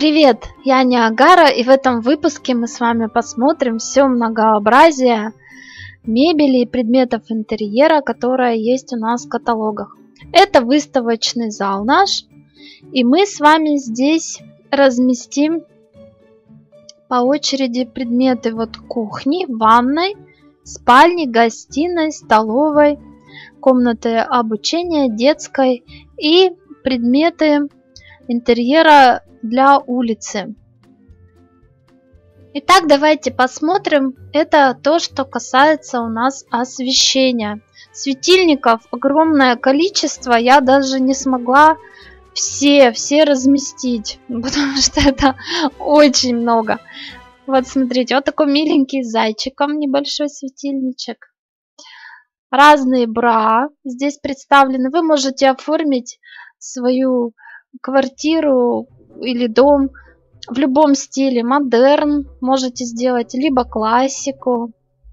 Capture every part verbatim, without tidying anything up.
Привет, я Ниагара, и в этом выпуске мы с вами посмотрим все многообразие мебели и предметов интерьера, которое есть у нас в каталогах. Это выставочный зал наш, и мы с вами здесь разместим по очереди предметы вот кухни, ванной, спальни, гостиной, столовой, комнаты обучения, детской и предметы интерьера для улицы. Итак, давайте посмотрим. Это то, что касается у нас освещения. Светильников огромное количество. Я даже не смогла все, все разместить, потому что это очень много. Вот смотрите, вот такой миленький с зайчиком, небольшой светильничек. Разные бра здесь представлены. Вы можете оформить свою квартиру или дом в любом стиле. Модерн можете сделать, либо классику,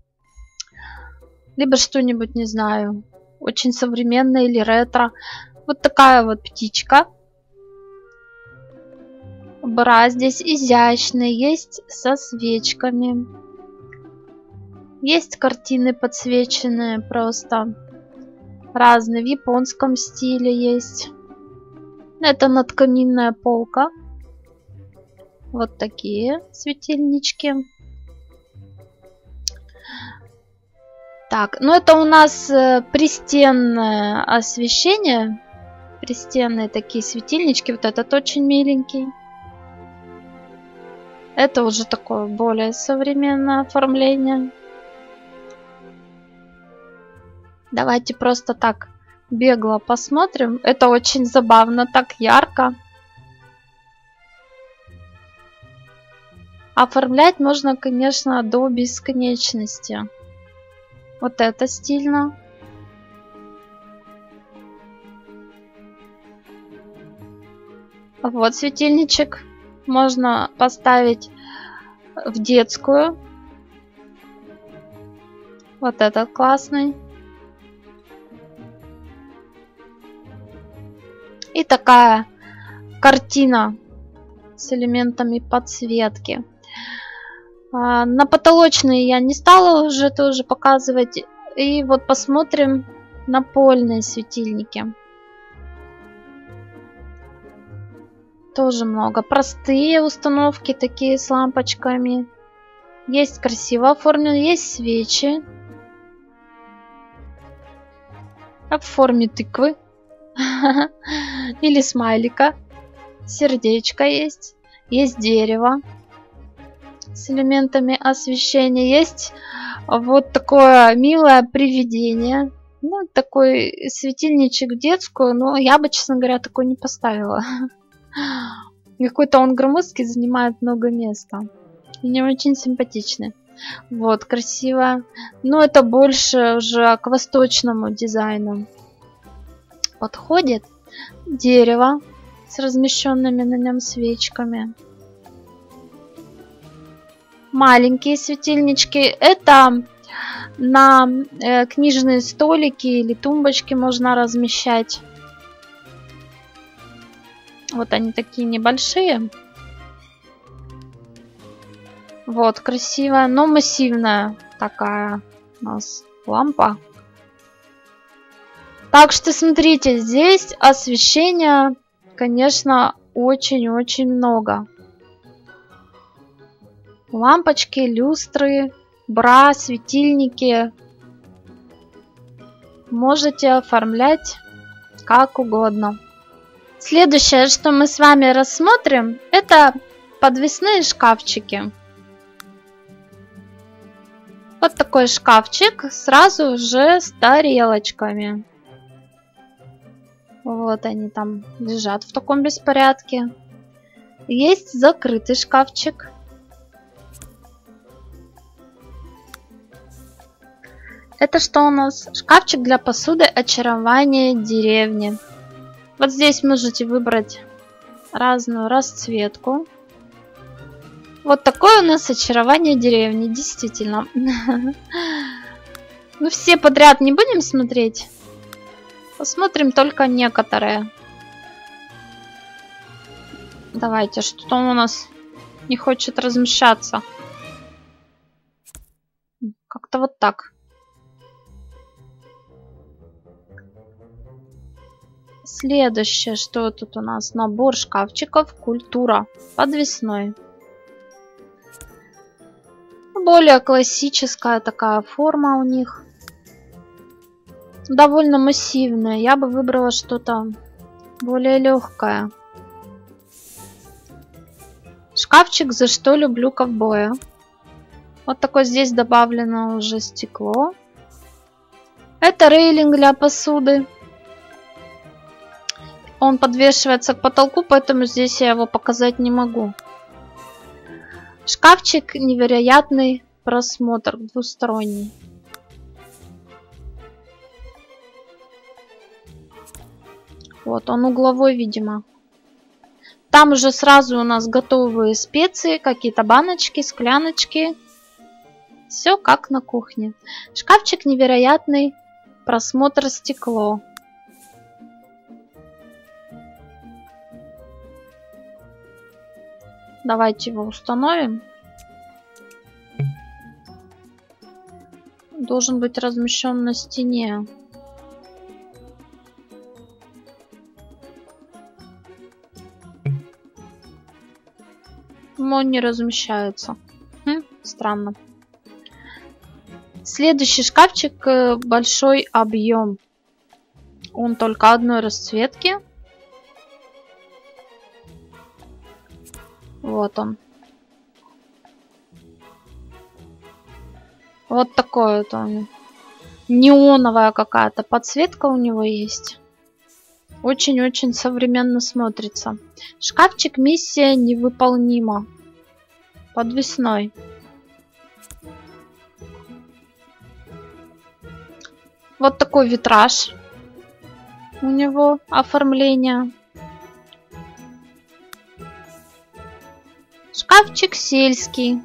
либо что-нибудь, не знаю, очень современное или ретро. Вот такая вот птичка. Бра здесь изящные, есть со свечками. Есть картины подсвеченные просто. Разные, в японском стиле есть. Это надкаминная полка. Вот такие светильнички. Так, ну это у нас пристенное освещение. Пристенные такие светильнички. Вот этот очень миленький. Это уже такое более современное оформление. Давайте просто так бегло посмотрим. Это очень забавно, так ярко. Оформлять можно, конечно, до бесконечности. Вот это стильно. Вот светильничек. Можно поставить в детскую. Вот этот классный. И такая картина с элементами подсветки. А, на потолочные я не стала уже тоже показывать. И вот посмотрим напольные светильники. Тоже много. Простые установки такие с лампочками. Есть красиво оформленные, есть свечи. В форме тыквы. Или смайлика. Сердечко есть. Есть дерево с элементами освещения. Есть вот такое милое привидение. Ну, такой светильничек в детскую. Но я бы, честно говоря, такой не поставила. Какой-то он громоздкий, занимает много места. И не очень симпатичный. Вот, красиво. Но это больше уже к восточному дизайну подходит. Дерево с размещенными на нем свечками. Маленькие светильнички. Это на э, книжные столики или тумбочки можно размещать. Вот они такие небольшие. Вот, красивая, но массивная такая у нас лампа. Так что смотрите, здесь освещения, конечно, очень-очень много. Лампочки, люстры, бра, светильники. Можете оформлять как угодно. Следующее, что мы с вами рассмотрим, это подвесные шкафчики. Вот такой шкафчик сразу уже с тарелочками. Вот они там лежат в таком беспорядке. Есть закрытый шкафчик. Это что у нас? Шкафчик для посуды очарование деревни. Вот здесь можете выбрать разную расцветку. Вот такое у нас очарование деревни, действительно. Ну все подряд не будем смотреть. Посмотрим только некоторые. Давайте, что-то он у нас не хочет размещаться. Как-то вот так. Следующее, что тут у нас? Набор шкафчиков, культура, подвесной. Более классическая такая форма у них. Довольно массивная. Я бы выбрала что-то более легкое. Шкафчик «За что люблю ковбоя». Вот такое здесь добавлено уже стекло. Это рейлинг для посуды. Он подвешивается к потолку, поэтому здесь я его показать не могу. Шкафчик невероятный просмотр, двусторонний. Вот он угловой, видимо. Там уже сразу у нас готовые специи, какие-то баночки, скляночки. Все как на кухне. Шкафчик невероятный просмотр, стекло. Давайте его установим. Должен быть размещен на стене. Но он не размещается. Хм, странно. Следующий шкафчик большой объем. Он только одной расцветки. Вот он. Вот такой вот он. Неоновая какая-то подсветка у него есть. Очень-очень современно смотрится. Шкафчик «Миссия невыполнима». Подвесной. Вот такой витраж. У него оформление. Шкафчик сельский.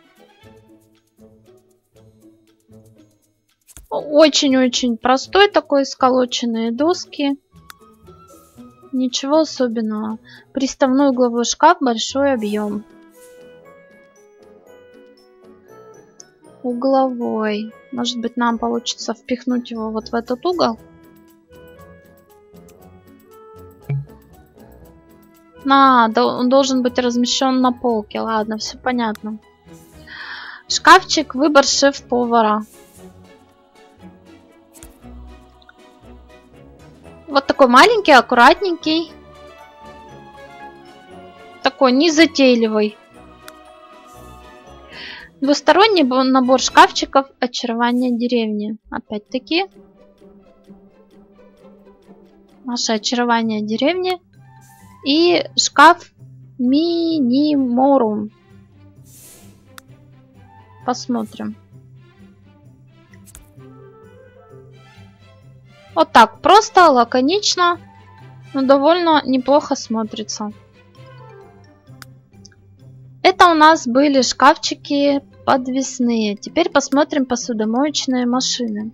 Очень-очень простой такой, сколоченные доски. Ничего особенного. Приставной угловой шкаф, большой объем. Угловой. Может быть, нам получится впихнуть его вот в этот угол. На, он должен быть размещен на полке. Ладно, все понятно. Шкафчик, выбор шеф-повара. Вот такой маленький, аккуратненький. Такой незатейливый. Двусторонний набор шкафчиков «Очарование деревни». Опять-таки. Наше «Очарование деревни». И шкаф Миниморум. Посмотрим. Вот так, просто, лаконично, но довольно неплохо смотрится. Это у нас были шкафчики подвесные. Теперь посмотрим посудомоечные машины.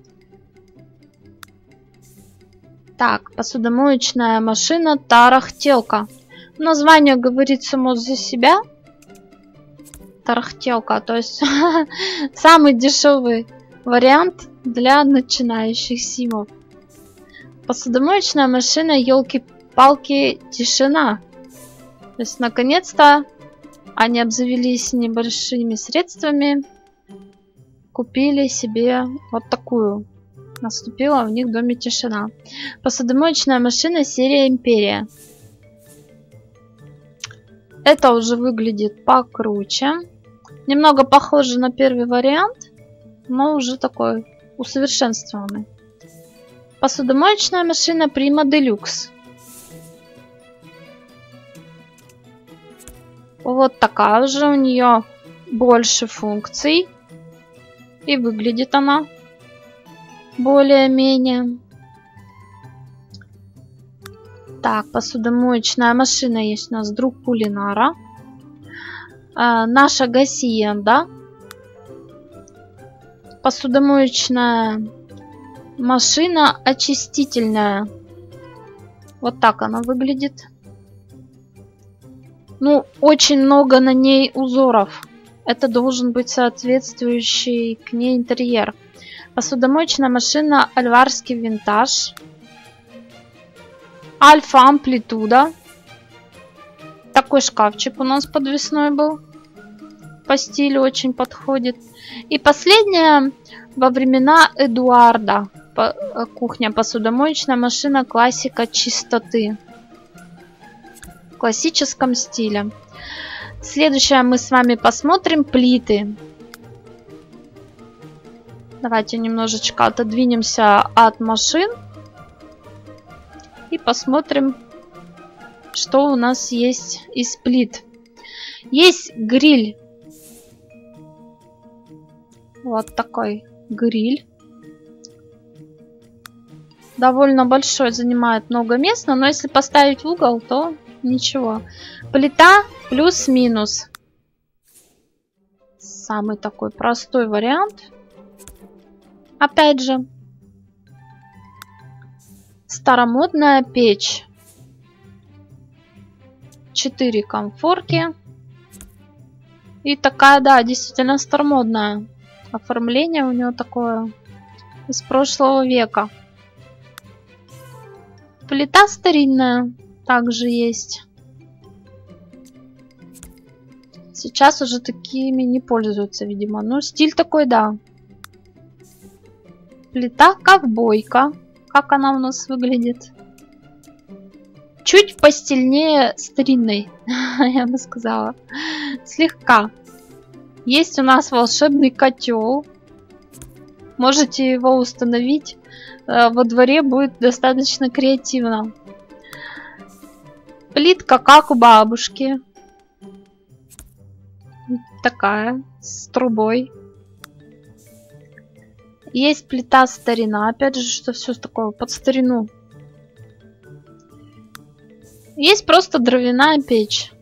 Так, посудомоечная машина Тарахтелка. Название говорит само за себя. Тарахтелка, то есть самый дешевый вариант для начинающих симов. Посудомоечная машина, елки-палки, тишина. То есть наконец-то они обзавелись небольшими средствами, купили себе вот такую. Наступила у них в доме тишина. Посудомоечная машина, серия Империя. Это уже выглядит покруче. Немного похоже на первый вариант, но уже такой усовершенствованный. Посудомоечная машина Prima Deluxe. Вот такая же, у нее больше функций. И выглядит она более-менее. Так, посудомоечная машина есть у нас друг кулинара. А, наша гасиенда. Посудомоечная машина очистительная. Вот так она выглядит. Ну, очень много на ней узоров. Это должен быть соответствующий к ней интерьер. Посудомоечная машина Альварский винтаж. Альфа амплитуда. Такой шкафчик у нас подвесной был. По стилю очень подходит. И последняя во времена Эдуарда. По, кухня посудомоечная машина классика чистоты. В классическом стиле. Следующее мы с вами посмотрим плиты. Давайте немножечко отодвинемся от машин. И посмотрим, что у нас есть из плит. Есть гриль. Вот такой гриль. Довольно большой, занимает много места, но если поставить в угол, то ничего. Плита плюс-минус. Самый такой простой вариант. Опять же. Старомодная печь. Четыре комфорки. И такая, да, действительно старомодная. Оформление у него такое из прошлого века. Плита старинная также есть. Сейчас уже такими не пользуются, видимо. Ну, стиль такой, да. Плита ковбойка. Как она у нас выглядит? Чуть постельнее старинной, я бы сказала. Слегка. Есть у нас волшебный котел. Можете его установить. Во дворе будет достаточно креативно. Плитка как у бабушки. Такая, с трубой. Есть плита старина. Опять же, что все такое под старину. Есть просто дровяная печь.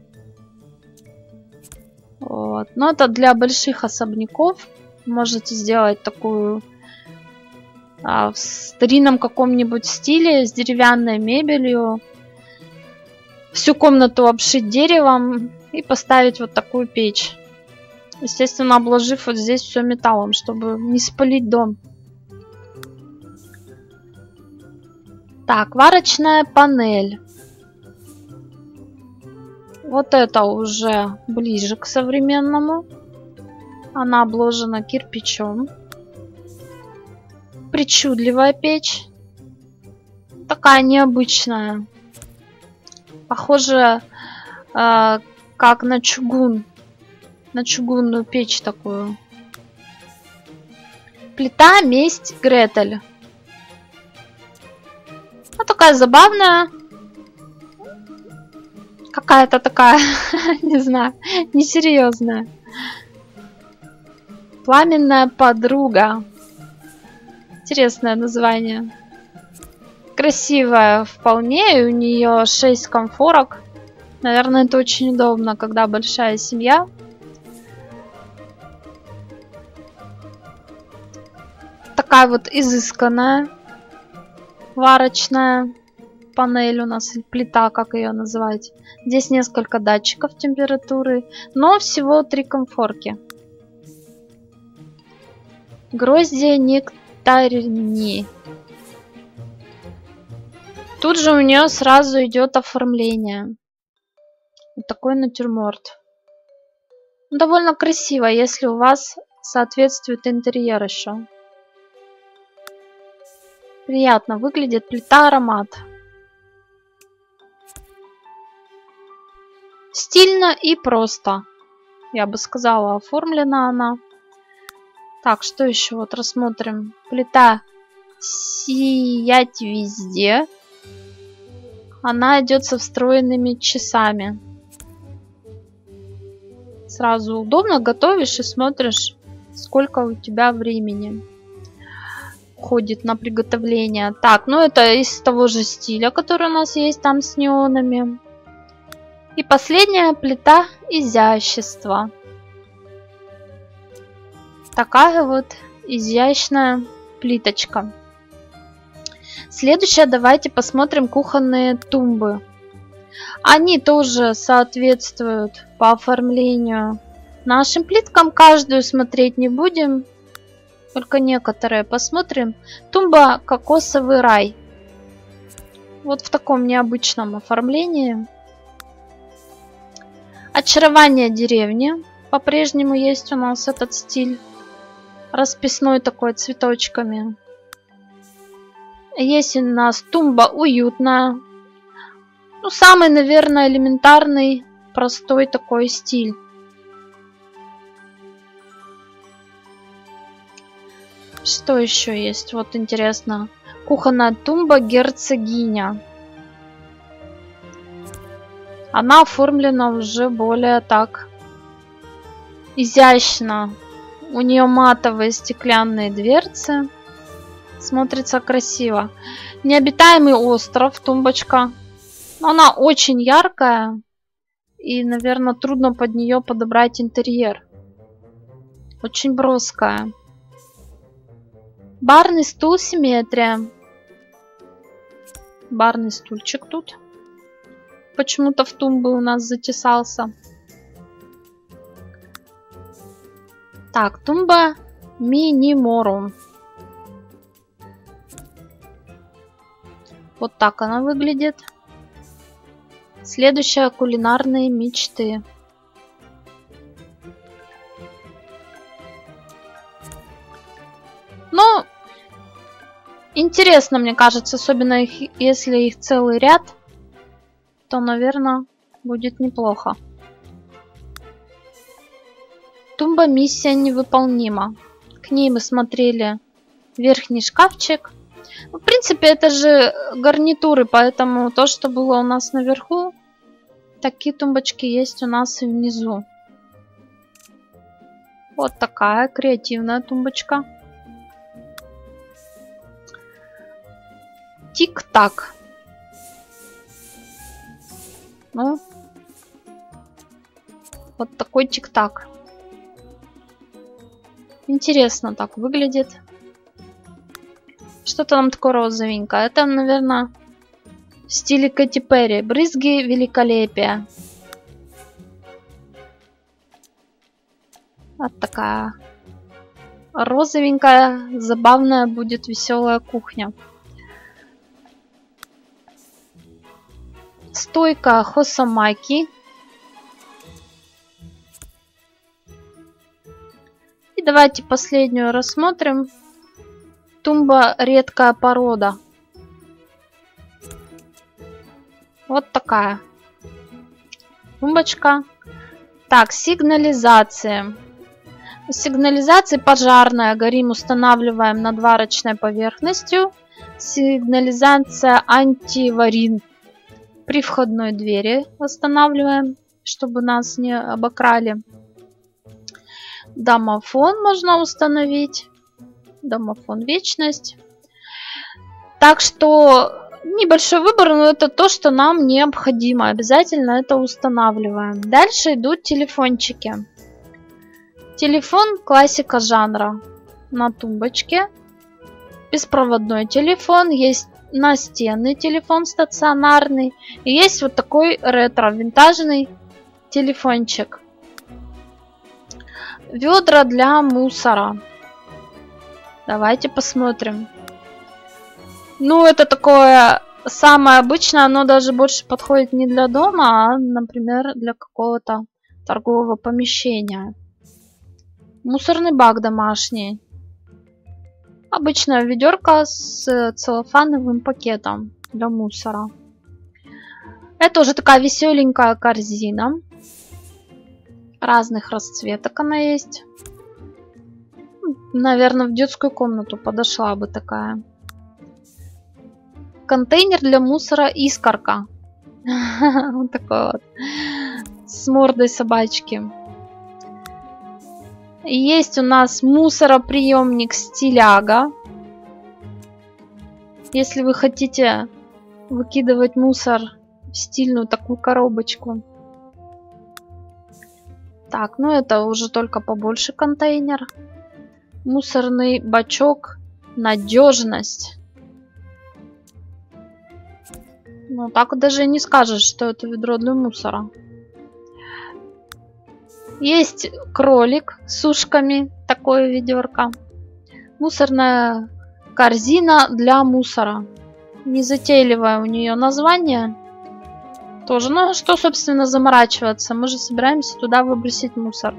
Вот. Но это для больших особняков. Можете сделать такую а, в старинном каком-нибудь стиле с деревянной мебелью. Всю комнату обшить деревом и поставить вот такую печь. Естественно, обложив вот здесь все металлом, чтобы не спалить дом. Так, варочная панель. Вот это уже ближе к современному. Она обложена кирпичом. Причудливая печь. Такая необычная. Похоже, э, как на чугун. На чугунную печь такую. Плита месть Гретель. Ну, такая забавная. Какая-то такая, не знаю, несерьезная. Пламенная подруга. Интересное название. Красивая вполне. И у нее шесть комфорок. Наверное, это очень удобно, когда большая семья. Такая вот изысканная варочная панель у нас, плита, как ее называть. Здесь несколько датчиков температуры, но всего три комфорки. Гроздья нектарни. Тут же у нее сразу идет оформление. Вот такой натюрморт. Довольно красиво, если у вас соответствует интерьер еще. Приятно выглядит. Плита аромат. Стильно и просто. Я бы сказала, оформлена она. Так, что еще? Вот рассмотрим. Плита сиять везде. Она идет со встроенными часами. Сразу удобно, готовишь и смотришь, сколько у тебя времени уходит на приготовление. Так, ну это из того же стиля, который у нас есть там с неонами. И последняя плита изящества. Такая вот изящная плиточка. Следующее, давайте посмотрим кухонные тумбы. Они тоже соответствуют по оформлению нашим плиткам. Каждую смотреть не будем, только некоторые посмотрим. Тумба «Кокосовый рай». Вот в таком необычном оформлении. Очарование деревни. По-прежнему есть у нас этот стиль. Расписной такой, цветочками. Есть у нас тумба уютная. Ну, самый, наверное, элементарный, простой такой стиль. Что еще есть? Вот интересно. Кухонная тумба герцогиня. Она оформлена уже более так изящно. У нее матовые стеклянные дверцы. Смотрится красиво. Необитаемый остров, тумбочка. Но она очень яркая. И, наверное, трудно под нее подобрать интерьер. Очень броская. Барный стул симметрия. Барный стульчик тут. Почему-то в тумбы у нас затесался. Так, тумба миниморум. Вот так она выглядит. Следующая — кулинарные мечты. Ну, интересно, мне кажется, особенно их, если их целый ряд, то, наверное, будет неплохо. Тумба «Миссия невыполнима». К ней мы смотрели верхний шкафчик. В принципе, это же гарнитуры, поэтому то, что было у нас наверху, такие тумбочки есть у нас и внизу. Вот такая креативная тумбочка. Тик-так. Ну, вот такой тик-так. Интересно так выглядит. Что-то нам такое розовенькое. Это, наверное, в стиле Кэти Перри. Брызги великолепия. Вот такая розовенькая, забавная будет веселая кухня. Стойка Хосамаки. И давайте последнюю рассмотрим. Тумба редкая порода. Вот такая тумбочка. Так, сигнализация. Сигнализация пожарная. Горим устанавливаем над варочной поверхностью. Сигнализация антиварин. При входной двери устанавливаем, чтобы нас не обокрали. Домофон можно установить. Домофон вечность. Так что небольшой выбор, но это то, что нам необходимо. Обязательно это устанавливаем. Дальше идут телефончики. Телефон классика жанра на тумбочке. Беспроводной телефон. Есть настенный телефон стационарный. И есть вот такой ретро винтажный телефончик. Ведра для мусора. Давайте посмотрим. Ну, это такое самое обычное. Оно даже больше подходит не для дома, а, например, для какого-то торгового помещения. Мусорный бак домашний. Обычная ведерко с целлофановым пакетом для мусора. Это уже такая веселенькая корзина. Разных расцветок она есть. Наверное, в детскую комнату подошла бы такая. Контейнер для мусора Искорка. Вот такой вот. С мордой собачки. Есть у нас мусороприемник Стиляга. Если вы хотите выкидывать мусор в стильную такую коробочку. Так, ну это уже только побольше контейнер. Мусорный бачок. Надежность. Ну, так даже не скажешь, что это ведро для мусора. Есть кролик с ушками, такое ведерко. Мусорная корзина для мусора. Незатейливое у нее название. Тоже, ну что, собственно, заморачиваться. Мы же собираемся туда выбросить мусор.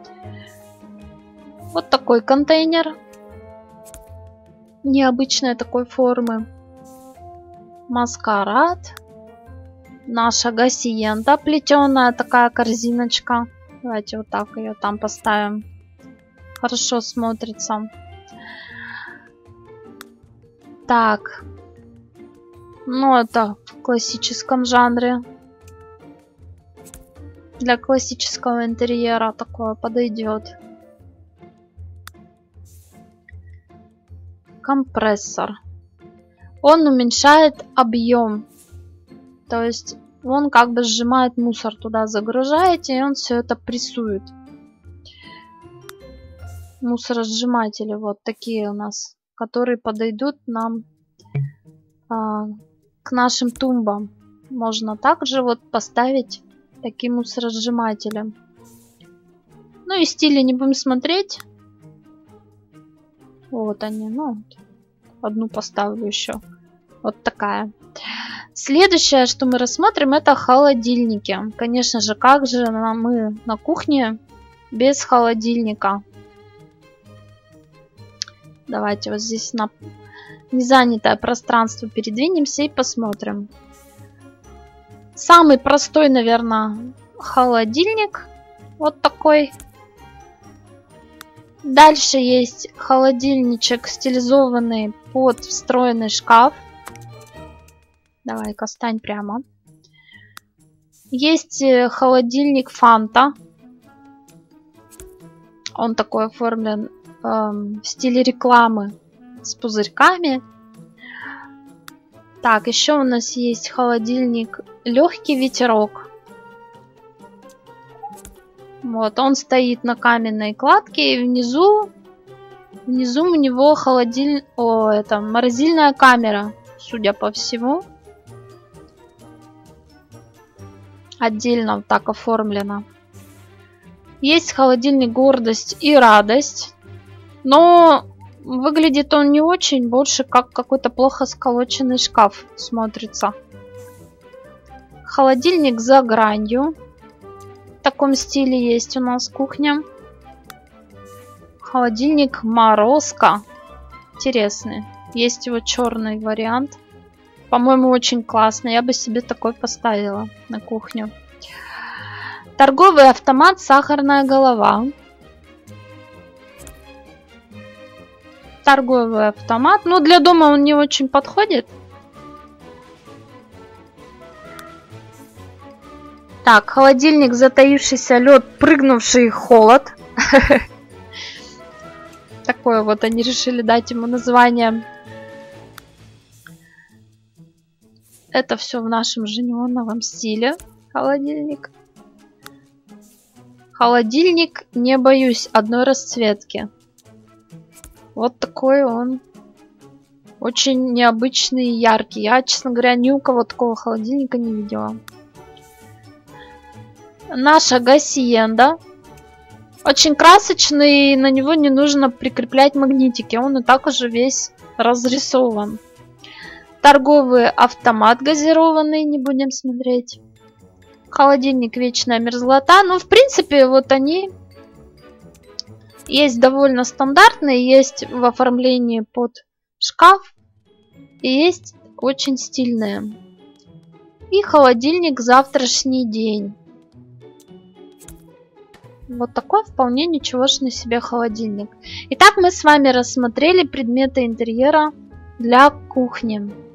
Вот такой контейнер. Необычной такой формы. Маскарад. Наша гасиенда плетеная, такая корзиночка. Давайте вот так ее там поставим. Хорошо смотрится. Так. Ну, это в классическом жанре. Для классического интерьера такое подойдет. Компрессор. Он уменьшает объем. То есть он как бы сжимает мусор, туда загружаете, и он все это прессует. Мусоросжиматели вот такие у нас, которые подойдут нам а, к нашим тумбам. Можно также вот поставить таким мусоросжимателем. Ну и стили не будем смотреть. Вот они, ну, одну поставлю еще. Вот такая. Следующее, что мы рассмотрим, это холодильники. Конечно же, как же мы на кухне без холодильника? Давайте вот здесь на незанятое пространство передвинемся и посмотрим. Самый простой, наверное, холодильник. Вот такой. Дальше есть холодильничек, стилизованный под встроенный шкаф. Давай-ка стань прямо. Есть холодильник Фанта. Он такой оформлен эм, в стиле рекламы с пузырьками. Так, еще у нас есть холодильник Легкий ветерок. Вот, он стоит на каменной кладке, и внизу, внизу у него холодильник, о, это морозильная камера, судя по всему. Отдельно вот так оформлено. Есть холодильник Гордость и Радость, но выглядит он не очень, больше как какой-то плохо сколоченный шкаф смотрится. Холодильник За гранью. В таком стиле есть у нас кухня. Холодильник Морозко. Интересный. Есть его черный вариант. По-моему, очень классно. Я бы себе такой поставила на кухню. Торговый автомат Сахарная голова. Торговый автомат. Ну, для дома он не очень подходит. Так, холодильник Затаившийся лед, прыгнувший холод. Такое вот они решили дать ему название. Это все в нашем же неоновом стиле. Холодильник. Холодильник Не боюсь одной расцветки. Вот такой он. Очень необычный и яркий. Я, честно говоря, ни у кого такого холодильника не видела. Наша гасиенда. Очень красочный, на него не нужно прикреплять магнитики. Он и так уже весь разрисован. Торговый автомат газированный, не будем смотреть. Холодильник Вечная мерзлота. Ну, в принципе, вот они есть довольно стандартные. Есть в оформлении под шкаф. И есть очень стильные. И холодильник Завтрашний день. Вот такой вполне ничегошный себе холодильник. Итак, мы с вами рассмотрели предметы интерьера для кухни.